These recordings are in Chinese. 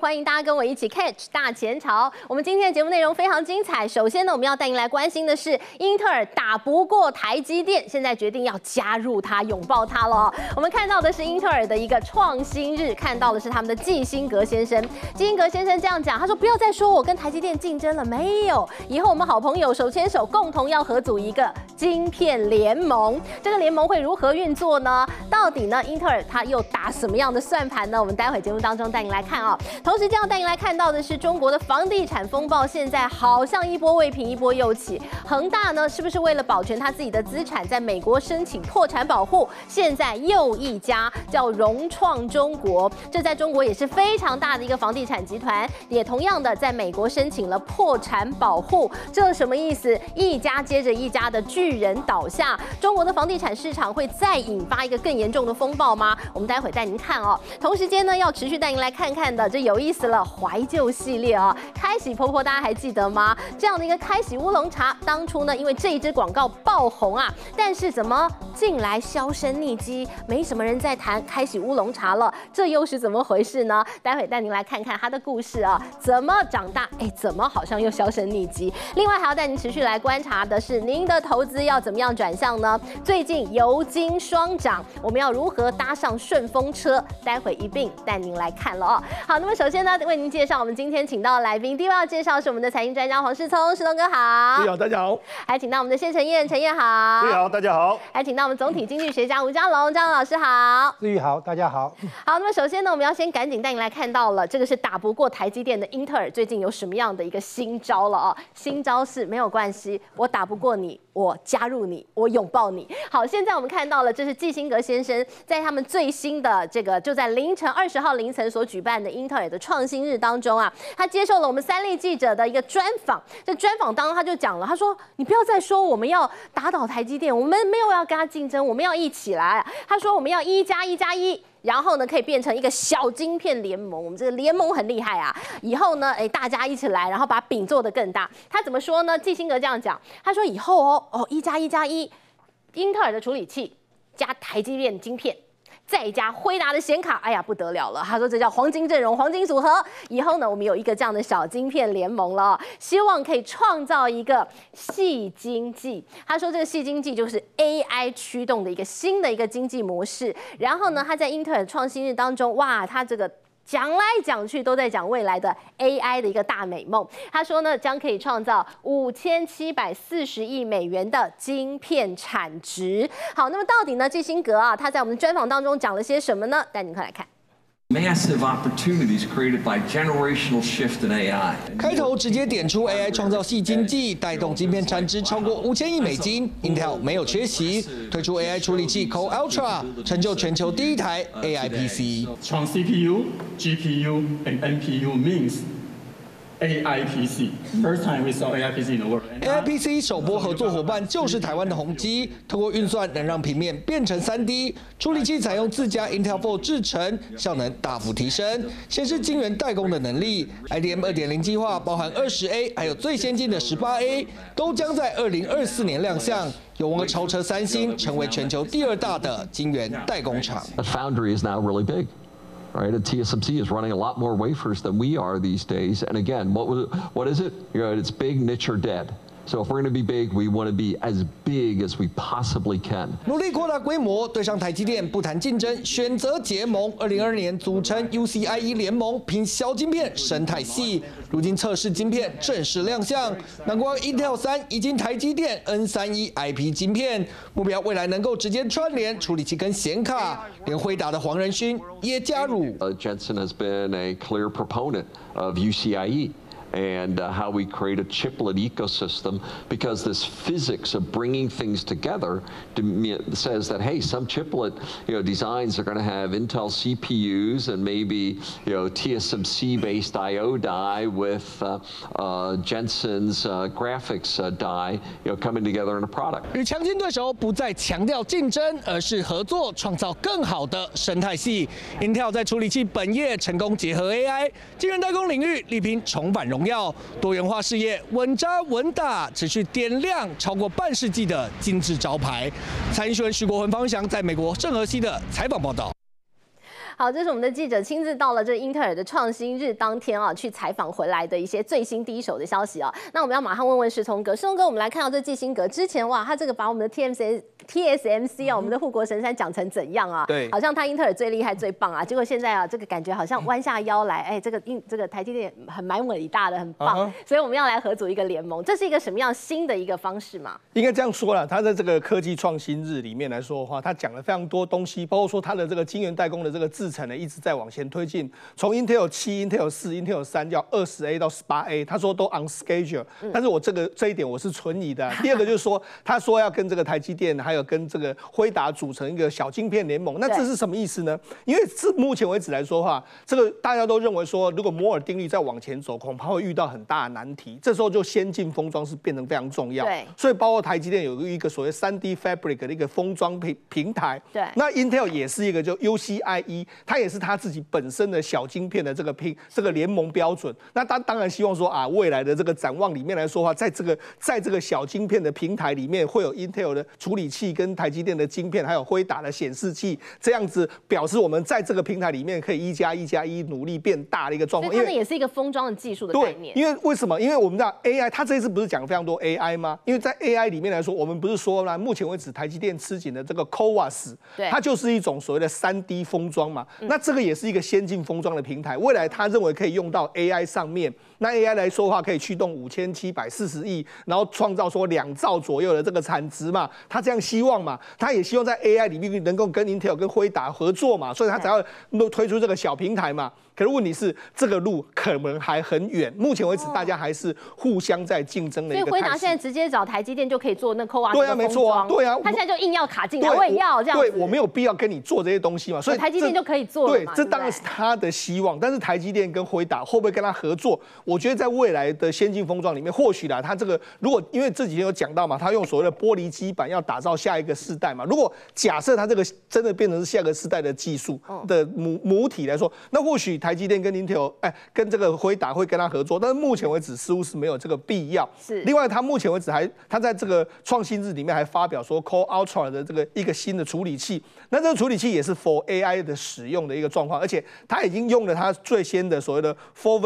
欢迎大家跟我一起 catch 大前朝。我们今天的节目内容非常精彩。首先呢，我们要带您来关心的是，英特尔打不过台积电，现在决定要加入它，拥抱它了。我们看到的是英特尔的一个创新日，看到的是他们的季辛格先生。季辛格先生这样讲，他说：“不要再说我跟台积电竞争了，没有，以后我们好朋友手牵手，共同要合组一个晶片联盟。这个联盟会如何运作呢？到底呢，英特尔它又打什么样的算盘呢？我们待会节目当中带您来看啊。同时，这样带您来看到的是中国的房地产风暴，现在好像一波未平一波又起。恒大呢，是不是为了保全他自己的资产，在美国申请破产保护？现在又一家叫融创中国，这在中国也是非常大的一个房地产集团，也同样的在美国申请了破产保护。这什么意思？一家接着一家的巨人倒下，中国的房地产市场会再引发一个更严重的风暴吗？我们待会带您看哦。同时间呢，要持续带您来看看的，这有意思了，怀旧系列啊、开喜婆婆大家还记得吗？这样的一个开喜乌龙茶，当初呢因为这一支广告爆红啊，但是怎么近来销声匿迹，没什么人在谈开喜乌龙茶了，这又是怎么回事呢？待会带您来看看它的故事啊，怎么长大，怎么好像又销声匿迹？另外还要带您持续来观察的是，您的投资要怎么样转向呢？最近油金双涨，我们要如何搭上顺风车？待会一并带您来看了哦。好，那么首先呢，为您介绍我们今天请到的来宾，第一位要介绍是我们的财经专家黄世聪，世聪哥好。 你好，大家好。 还请到我们的谢承彦，承彦好。 你好，大家好。 还请到我们总体经济学家吴江龙，江龙老师好。 志宇好，大家好。 好，那么首先呢，我们要先赶紧带您来看到了，这个是打不过台积电的英特尔最近有什么样的一个新招了哦？新招是没有关系，我打不过你，我加入你，我拥抱你。好，现在我们看到了，这是季辛格先生在他们最新的这个就在凌晨20号凌晨所举办的英特尔的创新日当中啊，他接受了我们三立记者的一个专访。在专访当中他就讲了，他说：“你不要再说我们要打倒台积电，我们没有要跟他竞争，我们要一起来。”他说：“我们要1+1+1。”然后呢，可以变成一个小晶片联盟。我们这个联盟很厉害啊！以后呢，大家一起来，然后把饼做得更大。他怎么说呢？季辛格这样讲，他说以后1+1+1，英特尔的处理器加台积电晶片，再加辉达的显卡，哎呀不得了了！他说这叫黄金阵容、黄金组合。以后呢，我们有一个这样的小晶片联盟了，希望可以创造一个矽经济。他说这个矽经济就是 AI 驱动的一个新的一个经济模式。然后呢，他在英特尔创新日当中，哇，他这个讲来讲去都在讲未来的 AI 的一个大美梦。他说呢，将可以创造5740亿美元的晶片产值。好，那么到底呢，季辛格啊，他在我们专访当中讲了些什么呢？带您快来看。 Massive opportunities created by generational shift in AI. 开头直接点出 AI 创造矽经济，带动晶片产值超过5000亿美金。Intel 没有缺席，推出 AI 处理器 Core Ultra， 成就全球第一台 AI PC。 From CPU, GPU, and NPU means AI PC. First time we saw AI PC in the world. AI PC 首波合作伙伴就是台湾的宏基，透过运算能让平面变成3D， 处理器采用自家 Intel 4制程，效能大幅提升，显示晶圆代工的能力。IDM 2.0计划包含20A， 还有最先进的18A， 都将在2024年亮相，有望超车三星，成为全球第2大的晶圆代工厂。 The foundry is now really big. Right, and TSMC is running a lot more wafers than we are these days. And again, what is it? It's big, niche, or dead. So if we're going to be big, we want to be as big as we possibly can. 努力扩大规模，对上台积电，不谈竞争，选择结盟。2022年组成 UCIe 联盟，拼小晶片生态系。如今测试晶片正式亮相，南光 Intel 3以及台积电 N31 IP 晶片，目标未来能够直接串联处理器跟显卡，连辉达的黄仁勋也加入。 Jensen has been a clear proponent of UCIe. And how we create a chiplet ecosystem, because this physics of bringing things together says that, hey, some chiplet designs are going to have Intel CPUs and maybe TSMC-based I/O die with Jensen's graphics die coming together in a product. 与强劲对手不再强调竞争，而是合作，创造更好的生态系。Intel 在处理器本业成功结合 AI， 晶圆代工领域力拼重返荣耀，多元化事业稳扎稳打，持续点亮超过半世纪的精致招牌。财经新闻徐国文、方翔在美国圣荷西的采访报道。 好，这是我们的记者亲自到了这英特尔的创新日当天啊，去采访回来的一些最新第一手的消息啊。那我们要马上问问世聪哥，世聪哥，我们来看到这季辛格之前哇，他这个把我们的 TSMC 啊，我们的护国神山讲成怎样啊？ 对， 好像他英特尔最厉害最棒啊，结果现在啊，这个感觉好像弯下腰来，哎，这个台积电蛮伟大的，很棒，所以我们要来合组一个联盟，这是一个什么样新的一个方式嘛？ 应该这样说啦，他在这个科技创新日里面来说的话，他讲了非常多东西，包括说他的这个晶圆代工的这个制程呢，一直在往前推进，从 Intel 7、Intel 4、Intel 3叫20A 到18A， 他说都 on schedule，但是我这一点我是存疑的。第二个就是说，他说要跟这个台积电还有跟这个辉达组成一个小晶片联盟，那这是什么意思呢？因为至目前为止来说的话，这个大家都认为说，如果摩尔定律再往前走，恐怕会遇到很大的难题。这时候就先进封装是变成非常重要。 对， 所以包括台积电有一个所谓3D Fabric 的一个封装平台。 对， 那 Intel 也是一个就 UCIe， 它也是它自己本身的小晶片的这个联盟标准。那他当然希望说啊，未来的这个展望里面来说的话，在这个小晶片的平台里面，会有 Intel 的处理器跟台积电的晶片，还有辉达的显示器，这样子表示我们在这个平台里面可以1+1+1努力变大的一个状况。 所以它也是一个封装的技术的概念。 因为为什么？因为我们知道 AI， 它这一次不是讲非常多 AI 吗？因为在 AI 里面来说，我们不是说呢，目前为止台积电吃紧的这个 CoWoS， 它就是一种所谓的3D 封装嘛。那这个也是一个先进封装的平台，未来他认为可以用到 AI 上面。那 AI 来说的话，可以驱动5740亿，然后创造说2兆左右的这个产值嘛。他这样希望嘛，他也希望在 AI 里面能够跟 Intel 跟辉达合作嘛，所以他才要推出这个小平台嘛。可是问题是，这个路可能还很远。目前为止，大家还是互相在竞争的一个态势。 所以辉达现在直接找台积电就可以做那 CoWoS 对啊，没错啊，对啊。 他现在就硬要卡进来，我也要这样子。 对，我没有必要跟你做这些东西嘛，所以台积电就可以做了嘛。 对，这当然是他的希望。但是台积电跟辉达会不会跟他合作？我觉得在未来的先进封装里面，或许啦，他这个如果因为这几天有讲到嘛，他用所谓的玻璃基板要打造下一个世代嘛。如果假设他这个真的变成是下个世代的技术的母体来说，那或许台积电跟 Intel 跟这个辉达会跟他合作，但是目前为止似乎是没有这个必要。 是。 另外，他目前为止他在这个创新日里面还发表说 Core Ultra 的这个一个新的处理器，那这个处理器也是 for AI 的使用的一个状况，而且他已经用了他最先的所谓的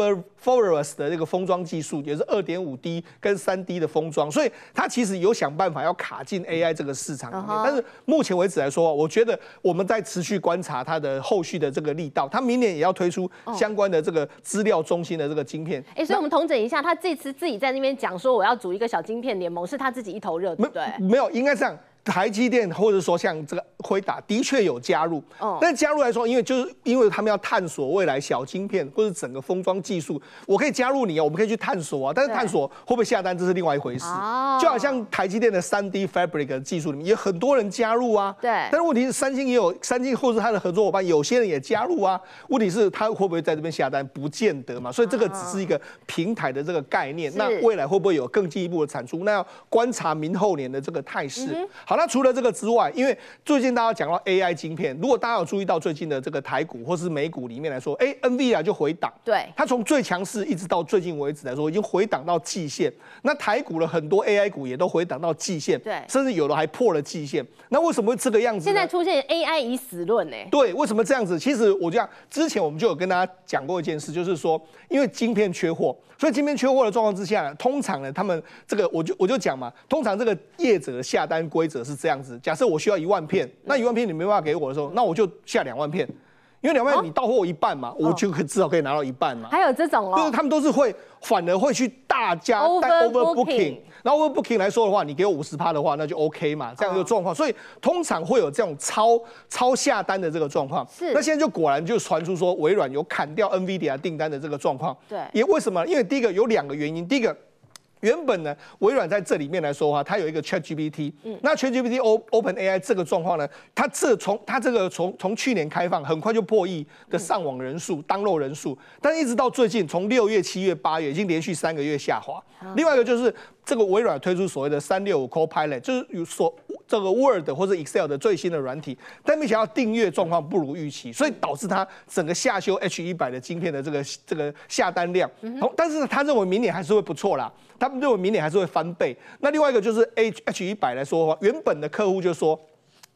Foveros 的这个封装技术，也是2.5D 跟3D 的封装，所以他其实有想办法要卡进 AI 这个市场里面。但是目前为止来说，我觉得我们在持续观察它的后续的这个力道，他明年也要推出相关的这个资料中心的这个晶片。 所以我们统整一下，他这次自己在那边讲说我要组一个小晶片联盟，是他自己一头热，对不对？ 没有，应该这样。台积电或者说像这个辉达的确有加入，但加入来说，因为他们要探索未来小晶片或者整个封装技术，我可以加入你啊，我们可以去探索啊，但是探索会不会下单，这是另外一回事。就好像台积电的3D Fabric 的技术里面，也很多人加入啊， 对。 但是问题是三星或者他的合作伙伴，有些人也加入啊，问题是他会不会在这边下单，不见得嘛，所以这个只是一个平台的这个概念，那未来会不会有更进一步的产出，那要观察明后年的这个态势。好，那除了这个之外，因为最近大家讲到 AI 晶片，如果大家有注意到最近的这个台股或是美股里面来说，NVIDIA 就回档， 对， 它从最强势一直到最近为止来说，已经回档到季线。那台股的很多 AI 股也都回档到季线， 对， 甚至有的还破了季线。那为什么会这个样子呢？ 现在出现 AI 已死论呢？ 对，为什么这样子？其实我讲之前我们就有跟大家讲过一件事，就是说，因为晶片缺货。所以晶片缺货的状况之下，通常呢，他们这个我就讲嘛，通常这个业者的下单规则是这样子：假设我需要1万片，那1万片你没办法给我的时候，那我就下2万片，因为2万片你到货一半嘛，我就至少可以拿到一半嘛。 还有这种就是他们都是反而会去大加 overbooking。然后 overbooking 来说的话，你给我50%的话，那就 OK 嘛，这样一个状况。所以通常会有这种超下单的这个状况。 是。 那现在就果然就传出说微软有砍掉 NVIDIA 订单的这个状况。 对。 也为什么？因为第一个有2个原因，第一个。原本呢，微软在这里面来说的话，它有一个 ChatGPT，那 ChatGPT OpenAI 这个状况呢，它这个从去年开放，很快就破亿的上网人数、download人数，但一直到最近，从6月、7月、8月，已经连续3个月下滑。另外一个就是这个微软推出所谓的365 Copilot， 就是这个 Word 或者 Excel 的最新的软体，但没想到订阅状况不如预期，所以导致它整个下修 H100的晶片的这个下单量。但是他认为明年还是会不错啦，他们认为明年还是会翻倍。那另外一个就是 H100来说的话，原本的客户就说，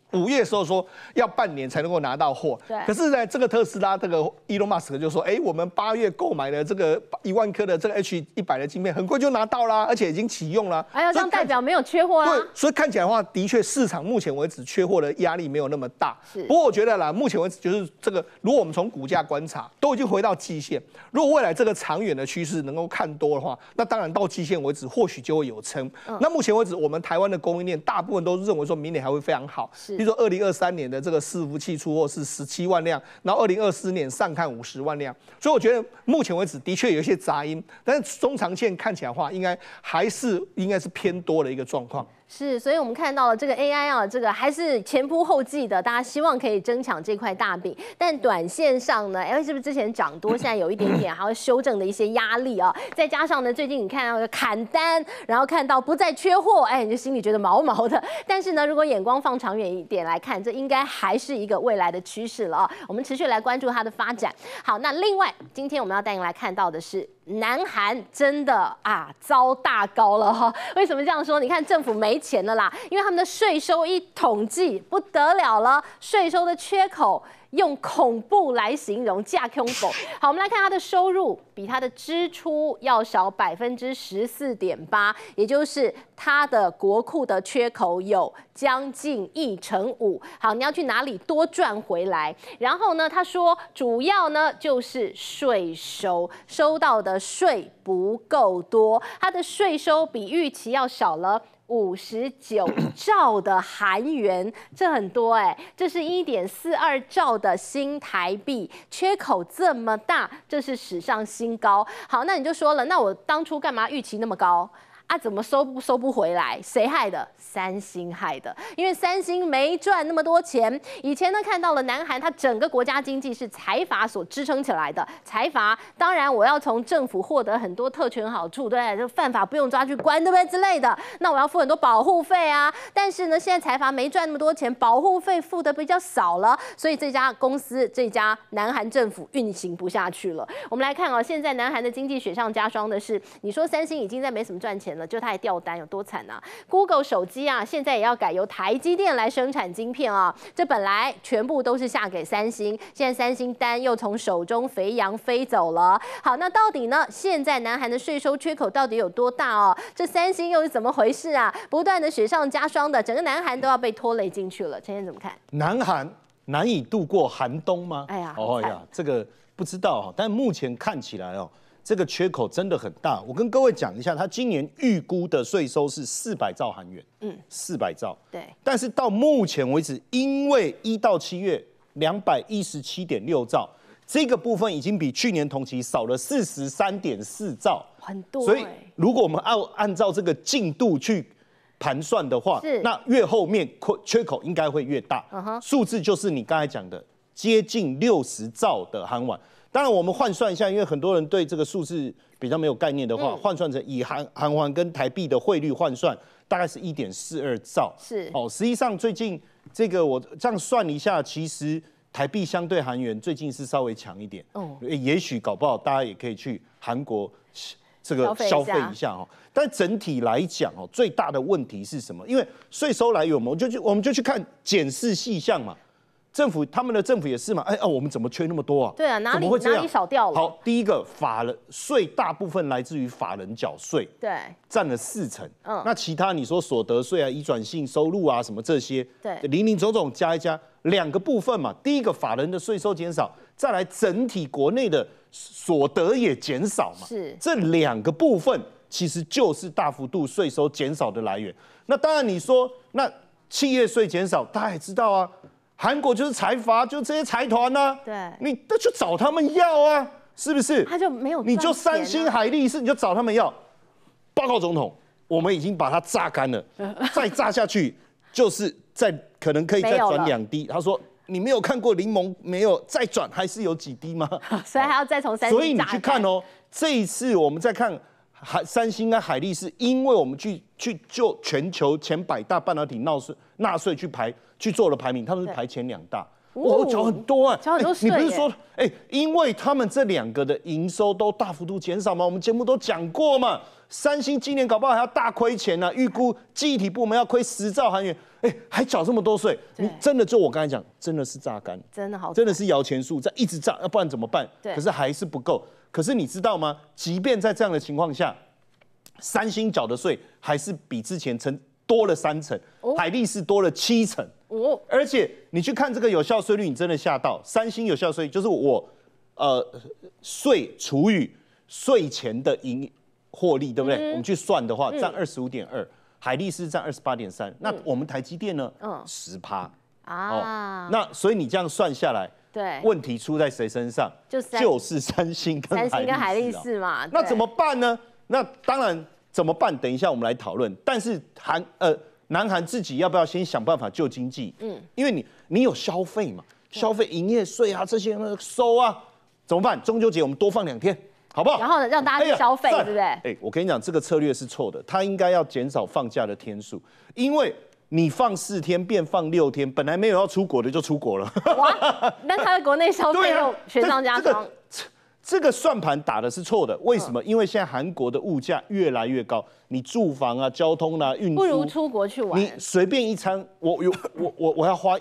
5月的时候说要半年才能够拿到货， 对。 可是呢，这个特斯拉这个 Elon Musk 就说，我们8月购买的这个1万颗的这个 H100的晶片，很快就拿到啦，而且已经启用啦。 哎呀，这样代表没有缺货啦。 对，所以看起来的话，的确市场目前为止缺货的压力没有那么大。不过我觉得啦，目前为止就是这个，如果我们从股价观察，都已经回到季线。如果未来这个长远的趋势能够看多的话，那当然到季线为止，或许就会有撑。那目前为止，我们台湾的供应链大部分都认为说明年还会非常好。比如说2023年的这个伺服器出货是17万辆，然后2024年上看50万辆，所以我觉得目前为止的确有一些杂音，但是中长线看起来的话，应该是偏多的一个状况。 是，所以我们看到了这个 AI 啊，这个还是前仆后继的，大家希望可以争抢这块大饼。但短线上呢，是不是之前涨多，现在有一点点还要修正的一些压力啊？再加上呢，最近你看到砍单，然后看到不再缺货，你就心里觉得毛毛的。但是呢，如果眼光放长远一点来看，这应该还是一个未来的趋势了啊。我们持续来关注它的发展。好，那另外今天我们要带您来看到的是，南韩真的遭大高了哈。为什么这样说？你看政府没钱了啦，因为他们的税收一统计不得了了，税收的缺口用恐怖来形容，价恐怖。好，我们来看他的收入比他的支出要少14.8%，也就是他的国库的缺口有将近1/5。好，你要去哪里多赚回来？然后呢，他说主要呢就是税收，收到的税不够多，他的税收比预期要少了59兆的韩元，这很多这是1.42兆的新台币，缺口这么大，这是史上新高。好，那你就说了，那我当初干嘛预期那么高？怎么收不回来？谁害的？三星害的，因为三星没赚那么多钱。以前呢，看到了南韩，它整个国家经济是财阀所支撑起来的。财阀当然我要从政府获得很多特权好处，对，就犯法不用抓去关，对不对之类的。那我要付很多保护费啊。但是呢，现在财阀没赚那么多钱，保护费付的比较少了，所以这家公司，这家南韩政府运行不下去了。我们来看现在南韩的经济雪上加霜的是，你说三星已经在没什么赚钱了，就它还掉单，有多惨啊 ？Google 手机现在也要改由台积电来生产晶片啊，这本来全部都是下给三星，现在三星单又从手中肥羊飞走了。好，那到底呢？现在南韩的税收缺口到底有多大哦？这三星又是怎么回事啊？不断的雪上加霜的，整个南韩都要被拖累进去了。陈燕怎么看？ 南韩难以度过寒冬吗？这个不知道但目前看起来这个缺口真的很大。我跟各位讲一下，他今年预估的税收是400兆韩元，400兆。对。但是到目前为止，因为1到7月217.6兆，这个部分已经比去年同期少了43.4兆， 很多。 所以如果我们按照这个进度去盘算的话，那越后面缺口应该会越大。数字就是你刚才讲的，接近60兆的韩元。当然，我们换算一下，因为很多人对这个数字比较没有概念的话，换算成以韩元跟台币的汇率换算，大概是1.42兆。实际上最近这个我这样算一下，其实台币相对韩元最近是稍微强一点。也许搞不好大家也可以去韩国这个消费一下但整体来讲最大的问题是什么？因为税收来源我们就去看检视细项嘛。他们的政府也是嘛，我们怎么缺那么多啊？ 对啊，哪里少掉了？ 好，第一个法人税大部分来自于法人缴税， 对， 占了40%。那其他你说所得税移转性收入什么这些， 对， 林林总总加一加，2个部分嘛。第一个法人的税收减少，再来整体国内的所得也减少嘛。 是， 这2个部分其实就是大幅度税收减少的来源。那当然你说那企业税减少，大家也知道啊。韩国就是财阀，就这些财团对， 你都去找他们要啊，是不是？ 他就没有， 你就三星、海力士，你就找他们要。报告总统，我们已经把它榨干了，再榨下去就是可能可以再转2滴。他说你没有看过柠檬没有再转还是有几滴吗？ 所以还要再从三星榨干。 所以你去看这一次我们再看三星跟海力士，因为我们去就全球前100大半导体纳税去做了排名，他们是排前2大。 我缴很多啊， 缴很多税。 你不是说，因为他们这2个的营收都大幅度减少吗？我们节目都讲过嘛。三星今年搞不好还要大亏钱呢，预估记忆体部门要亏10兆韩元，还缴这么多税，你真的就我刚才讲，真的是榨干， 真的好， 真的是摇钱树，在一直榨，要不然怎么办？ 对， 可是还是不够。可是你知道吗？即便在这样的情况下，三星缴的税还是比之前多了3成，海力士多了7成。而且你去看这个有效税率，你真的吓到。三星有效税率就是我税除以税前的获利，对不对？我们去算的话，占25.2，海力士占28.3。那我们台积电呢？10%啊。那所以你这样算下来， 对， 问题出在谁身上？就是三星跟海力士嘛。那怎么办呢？那当然怎么办？等一下我们来讨论。但是南韩自己要不要先想办法救经济？因为你有消费嘛，消费营业税啊这些收啊，怎么办？中秋节我们多放2天。好不好？ 然后呢，让大家去消费，对不对？ 我跟你讲，这个策略是错的，他应该要减少放假的天数，因为你放4天变放6天，本来没有要出国的就出国了。 哇！那他的国内消费又雪上加霜。 这个算盘打的是错的，为什么？因为现在韩国的物价越来越高，你住房啊、交通啊、运输， 不如出国去玩。 你随便一餐，我要花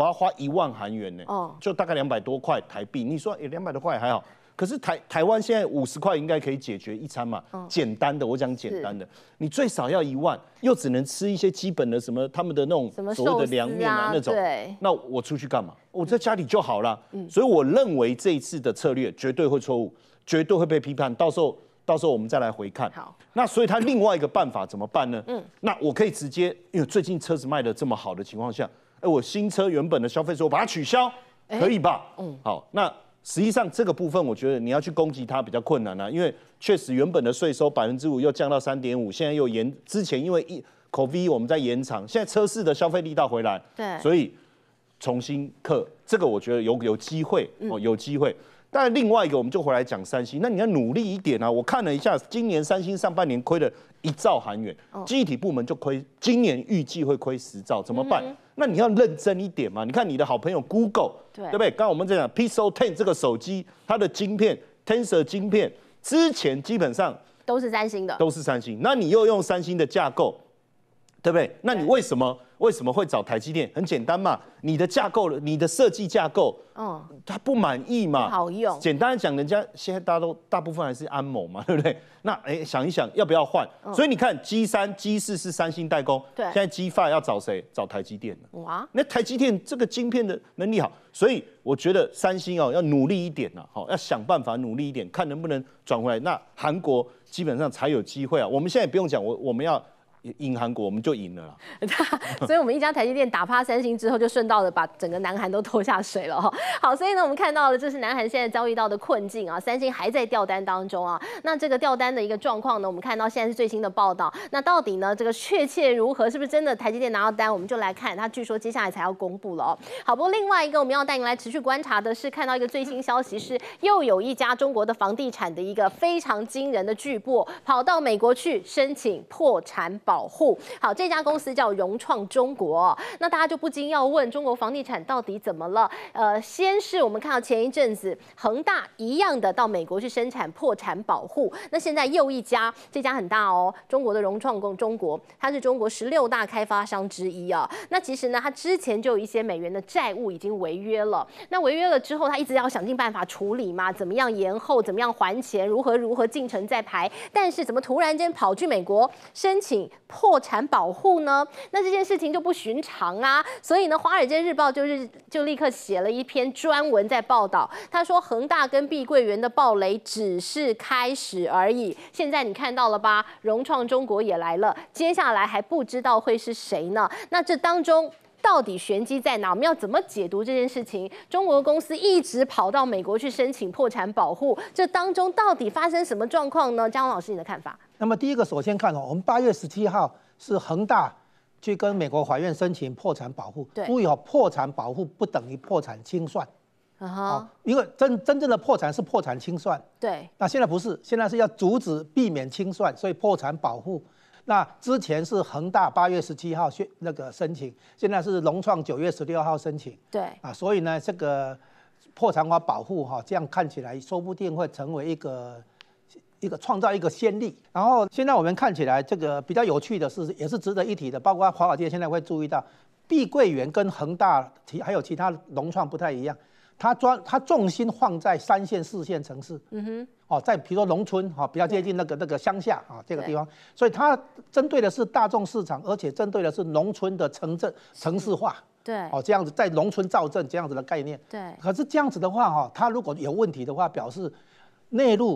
1万韩元呢，就大概200多块台币。你说200多块还好。可是台湾现在50块应该可以解决一餐嘛？简单的，我讲简单的，你最少要1万，又只能吃一些基本的什么他们的那种所谓的凉面啊那种，那我出去干嘛？我在家里就好了。所以我认为这一次的策略绝对会错误，绝对会被批判。到时候我们再来回看。好，那所以他另外一个办法怎么办呢？那我可以直接，因为最近车子卖的这么好的情况下，我新车原本的消费税我把它取消，可以吧？好，那。实际上这个部分，我觉得你要去攻击它比较困难啊，因为确实原本的税收5%又降到3.5%，现在又之前因为COVID 我们在延长，现在车市的消费力道回来， 对， 所以重新课这个我觉得有机会有机会。但另外一个我们就回来讲三星，那你要努力一点啊！我看了一下，今年三星上半年亏了1兆韩元，记忆体部门就今年预计会亏10兆，怎么办？那你要认真一点嘛！你看你的好朋友 Google， 对不对？刚刚我们在讲 Pixel 10这个手机，它的晶片 Tensor 晶片之前基本上都是三星的， 都是三星。那你又用三星的架构，对不对？那你为什么会找台积电？很简单嘛，你的架构，你的设计架构，他不满意嘛， 不好用。 简单讲，人家现在大部分还是安谋嘛，对不对？那想一想要不要换？所以你看 G3、G4是三星代工， 对， 现在 G5 要找谁？找台积电了。 哇， 那台积电这个晶片的能力好，所以我觉得三星要努力一点呐，要想办法努力一点，看能不能转回来。那韩国基本上才有机会啊。我们现在不用讲，我们要赢韩国，我们就赢了啦。 所以我们一家台积电打趴三星之后，就顺道的把整个南韩都拖下水了哈。好，所以呢，我们看到了这是南韩现在遭遇到的困境啊，三星还在掉单当中啊。那这个掉单的一个状况呢，我们看到现在是最新的报道。那到底呢，这个确切如何？是不是真的台积电拿到单？我们就来看，它据说接下来才要公布了哦。好，不过另外一个我们要带您来持续观察的是，看到一个最新消息是，又有一家中国的房地产的一个非常惊人的巨擘，跑到美国去申请破产保护。好，这家公司叫融创中国。那大家就不禁要问，中国房地产到底怎么了？先是我们看到前一阵子恒大一样的到美国去生产破产保护，那现在又一家，这家很大哦，中国的融创中国，它是中国16大开发商之一啊。那其实呢，它之前就有一些美元的债务已经违约了。那违约了之后，它一直要想尽办法处理嘛，怎么样延后，怎么样还钱，如何进程在排。但是怎么突然间跑去美国申请破产保护呢？那这件事情就不寻常啊。所以呢，《华尔街日报》就立刻写了一篇专文在报道，他说恒大跟碧桂园的暴雷只是开始而已。现在你看到了吧？融创中国也来了，接下来还不知道会是谁呢？那这当中到底玄机在哪？我们要怎么解读这件事情？中国公司一直跑到美国去申请破产保护，这当中到底发生什么状况呢？江老师，你的看法？ 那么第一个，首先看我们8月17号是恒大去跟美国法院申请破产保护。注意破产保护不等于破产清算。因为真正的破产是破产清算。对。那现在不是，现在是要阻止避免清算，所以破产保护。 那之前是恒大8月17号申请，现在是融创9月16号申请。 对啊，所以呢，这个破产法保护这样看起来说不定会成为一个创造一个先例。然后现在我们看起来这个比较有趣的是，也是值得一提的，包括华尔街现在会注意到，碧桂园跟恒大还有其他融创不太一样。它重心放在3线、4线城市，在比如说农村，比较接近那个乡下这个地方，所以它针对的是大众市场，而且针对的是农村的城市化， 对， 这样子在农村造镇这样子的概念， 对。 可是这样子的话，它如果有问题的话，表示内陆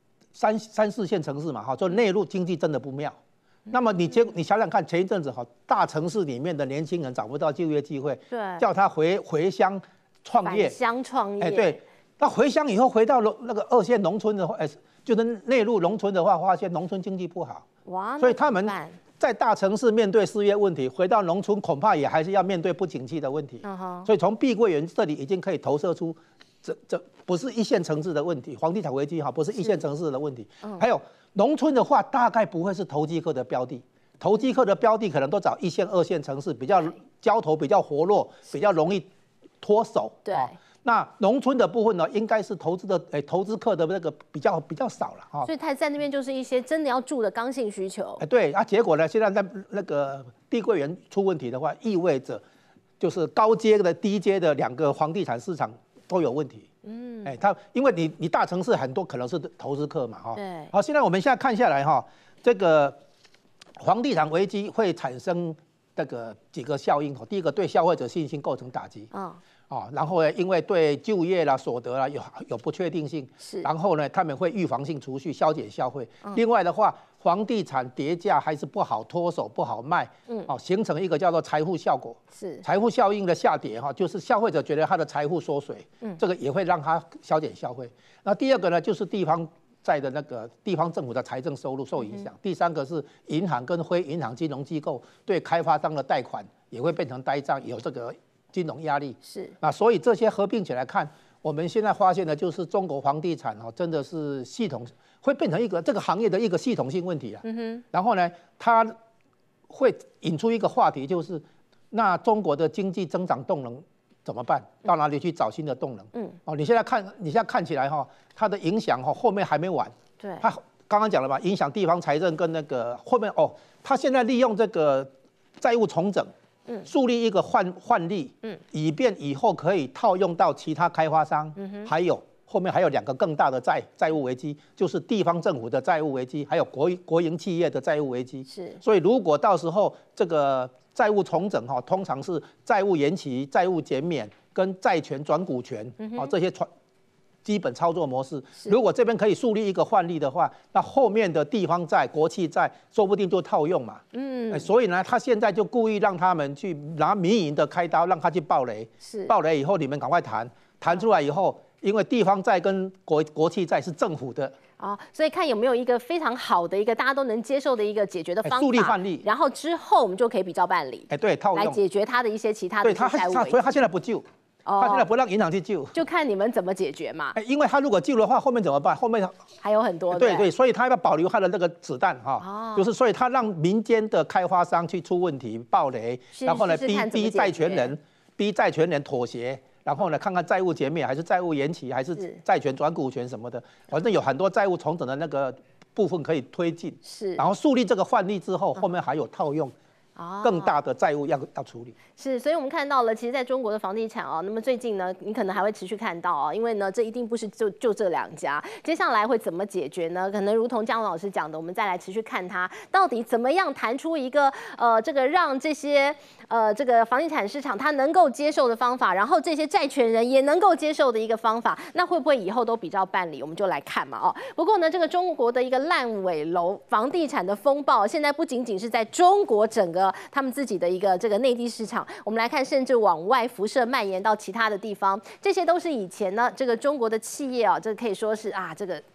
3、4线城市嘛，就内陆经济真的不妙。那么你想想看，前一阵子大城市里面的年轻人找不到就业机会， 对， 叫他回乡。创业， 返乡创业， 对，那回乡以后回到那个2线农村的话，就是内陆农村的话，发现农村经济不好， 哇， 所以他们在大城市面对失业问题，回到农村恐怕也还是要面对不景气的问题。所以从碧桂园这里已经可以投射出，这不是1线城市的问题，房地产危机不是1线城市的问题。还有农村的话，大概不会是投机客的标的，投机客的标的可能都找1线、2线城市，比较交投比较活络，比较容易脱手。 对， 那农村的部分呢，应该是投资客的那个比较少了所以它在那边就是一些真的要住的刚性需求。 对结果呢，现在在那个碧桂园出问题的话，意味着就是高阶的、低阶的2个房地产市场都有问题。因为你大城市很多可能是投资客嘛对。 好，现在我们现在看下来这个房地产危机会产生这个几个效应。第一个，对消费者信心构成打击。然后呢，因为对就业啦、所得啦有不确定性，然后呢，他们会预防性储蓄，消减消费。另外的话，房地产跌价还是不好脱手、不好卖，形成一个叫做财富效果。财富效应的下跌就是消费者觉得他的财富缩水，这个也会让他消减消费。那第二个呢，就是地方在的那个地方政府的财政收入受影响。第三个是银行跟非银行金融机构对开发商的贷款也会变成呆账，有这个金融压力。所以这些合并起来看，我们现在发现的就是中国房地产真的是会变成这个行业的一个系统性问题啊。然后呢，它会引出一个话题，就是那中国的经济增长动能怎么办？到哪里去找新的动能？你现在看起来它的影响后面还没完。 对， 它刚刚讲了嘛，影响地方财政跟那个后面它现在利用这个债务重整。树立一个换例，以便以后可以套用到其他开发商，还有后面还有2个更大的债务危机，就是地方政府的债务危机，还有国营企业的债务危机。所以如果到时候这个债务重整通常是债务延期、债务减免跟债权转股权这些基本操作模式，如果这边可以树立一个范例的话，那后面的地方债、国企债说不定就套用嘛。所以呢，他现在就故意让他们去拿民营的开刀，让他去爆雷。爆雷以后，你们赶快谈出来以后，因为地方债跟国企债是政府的。 所以看有没有一个非常好的一个大家都能接受的一个解决的方法， 树立范例， 然后之后我们就可以比照办理。 对，套用来解决他的一些其他的债务危机。 所以他现在不救。他现在不让银行去救， 就看你们怎么解决嘛。 因为他如果救的话，后面怎么办？后面还有很多。 对，所以他要保留他的那个子弹就是所以他让民间的开发商去出问题、爆雷，然后呢逼债权人妥协，然后呢看看债务减免还是债务延期还是债权转股权什么的，反正有很多债务重整的那个部分可以推进。然后树立这个范例之后，后面还有套用。更大的债务要处理。 所以我们看到了，其实在中国的房地产那么最近呢，你可能还会持续看到因为呢，这一定不是就这2家，接下来会怎么解决呢？可能如同姜老师讲的，我们再来持续看它到底怎么样谈出一个这个让这些这个房地产市场它能够接受的方法，然后这些债权人也能够接受的一个方法，那会不会以后都比照办理？我们就来看嘛不过呢，这个中国的一个烂尾楼房地产的风暴，现在不仅仅是在中国整个他们自己的一个这个内地市场，我们来看，甚至往外辐射蔓延到其他的地方，这些都是以前呢这个中国的企业这个可以说是这个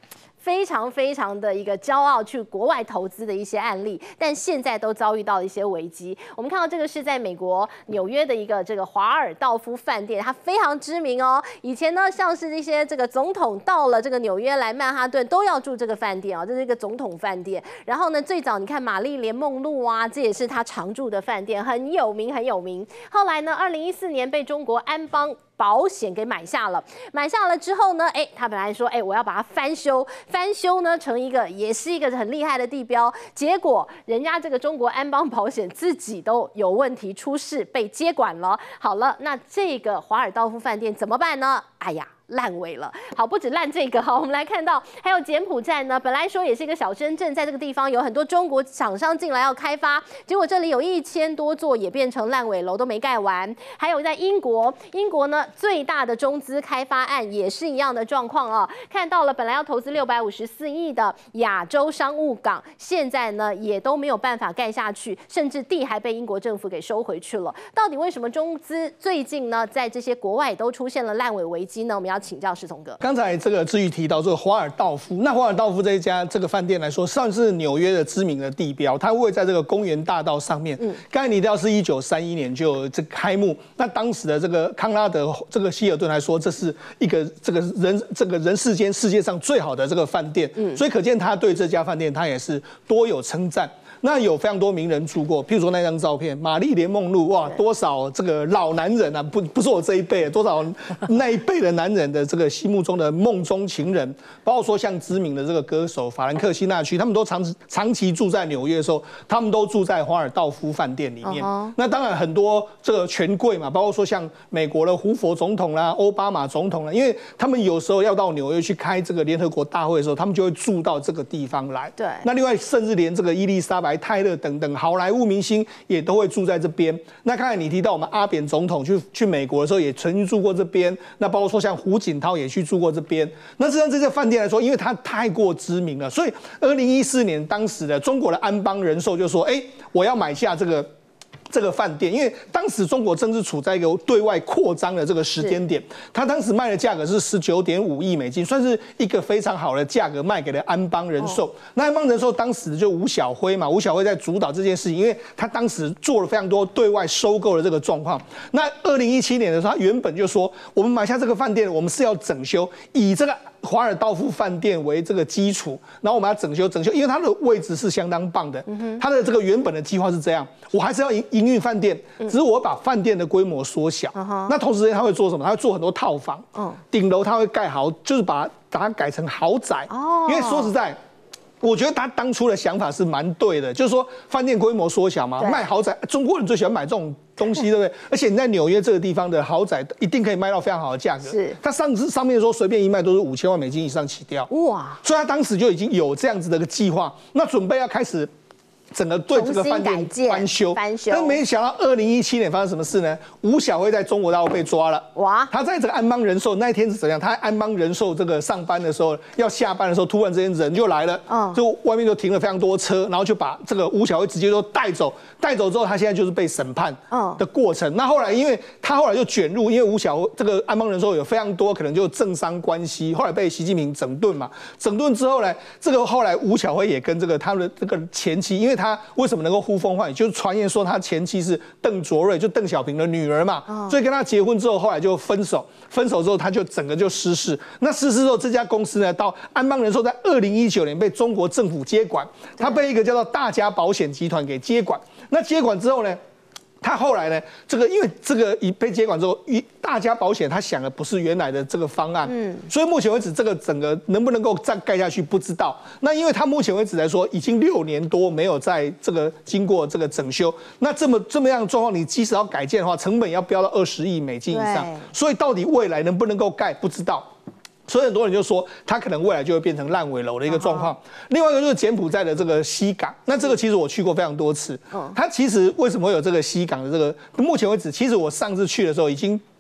非常非常的一个骄傲去国外投资的一些案例，但现在都遭遇到了一些危机。我们看到这个是在美国纽约的一个这个华尔道夫饭店，它非常知名哦。以前呢，像是一些这个总统到了这个纽约来曼哈顿都要住这个饭店啊，这是一个总统饭店。然后呢，最早你看玛丽莲梦露啊，这也是他常住的饭店，很有名很有名。后来呢，2014年被中国安邦保险给买下了之后呢，他本来说，我要把它翻修呢成一个也是一个很厉害的地标，结果人家这个中国安邦保险自己都有问题出事被接管了。好了，那这个华尔道夫饭店怎么办呢？哎呀，烂尾了。好，不止烂这个，好，我们来看到还有柬埔寨呢，本来说也是一个小深圳，在这个地方有很多中国厂商进来要开发，结果这里有1000多座也变成烂尾楼，都没盖完。还有在英国呢最大的中资开发案也是一样的状况啊，看到了本来要投资654亿的亚洲商务港，现在呢也都没有办法盖下去，甚至地还被英国政府给收回去了。到底为什么中资最近呢在这些国外也都出现了烂尾危机呢？我们要请教世聪哥。 刚才这个志玉提到这个华尔道夫，那华尔道夫这一家这个饭店来说，算是纽约的知名的地标，它位在这个公园大道上面。刚才你提到是1931年就这个开幕，那当时的这个康拉德这个希尔顿来说，这是一个这个人世间世界上最好的这个饭店，所以可见他对这家饭店他也是多有称赞。那有非常多名人住过，譬如说那张照片，玛丽莲梦露，哇，多少这个老男人啊，不是我这一辈，多少那一辈的男人的这个心目中的梦中情人，包括说像知名的这个歌手法兰克辛纳屈，他们都长期住在纽约的时候，他们都住在华尔道夫饭店里面。那当然很多这个权贵嘛，包括说像美国的胡佛总统啦、奥巴马总统啦，因为他们有时候要到纽约去开这个联合国大会的时候，他们就会住到这个地方来。 对。那另外，甚至连这个伊丽莎白泰勒等等好莱坞明星也都会住在这边。那刚才你提到我们阿扁总统去美国的时候也曾经住过这边，那包括说像胡锦涛也去住过这边。那实际上这家饭店来说，因为它太过知名了，所以2014年当时的中国的安邦人寿就说，我要买下这个饭店，因为当时中国正是处在一个对外扩张的这个时间点，他当时卖的价格是19.5亿美金，算是一个非常好的价格卖给了安邦人寿。那安邦人寿当时就吴晓辉嘛，吴晓辉在主导这件事情，因为他当时做了非常多对外收购的这个状况。那2017年的时候，他原本就说，我们买下这个饭店，我们是要整修，以这个华尔道夫饭店为这个基础，然后我们要整修，因为它的位置是相当棒的。它的这个原本的计划是这样，我还是要营运饭店，只是我把饭店的规模缩小。那同时他会做什么？他会做很多套房，顶楼他会盖豪，就是把它改成豪宅。因为说实在，我觉得他当初的想法是蛮对的，就是说饭店规模缩小嘛，卖豪宅，中国人最喜欢买这种东西，对不对？而且你在纽约这个地方的豪宅一定可以卖到非常好的价格。是，它上面说随便一卖都是5000万美金以上起跳。哇！所以他当时就已经有这样子的一个计划，那准备要开始整个对这个饭店翻修，但没想到2017年发生什么事呢？吴晓辉在中国大陆被抓了。哇！他在这个安邦人寿那一天是怎样？他在安邦人寿这个上班的时候，要下班的时候，突然之间人就来了，就外面就停了非常多车，然后就把这个吴晓辉直接就带走。带走之后，他现在就是被审判的过程。那后来，因为他后来就卷入，因为吴晓辉这个安邦人寿有非常多可能就政商关系，后来被习近平整顿嘛。整顿之后呢，这个后来吴晓辉也跟这个他的这个前妻，因为他为什么能够呼风唤雨，就是传言说他前妻是邓卓瑞，就邓小平的女儿嘛，所以跟他结婚之后，后来就分手。分手之后，他就整个就失势。那失势之后，这家公司呢，到安邦人寿在2019年被中国政府接管，他被一个叫做大家保险集团给接管。那接管之后呢，他后来呢，因为这个一被接管之后，大家保险他想的不是原来的这个方案，所以目前为止这个整个能不能够再盖下去不知道。那因为他目前为止来说，已经6年多没有在这个经过这个整修，那这么样的状况，你即使要改建的话，成本要飙到20亿美金以上，所以到底未来能不能够盖不知道。所以很多人就说，它可能未来就会变成烂尾楼的一个状况。另外一个就是柬埔寨的这个西港，那这个其实我去过非常多次。它其实为什么会有这个西港的这个？目前为止，其实我上次去的时候已经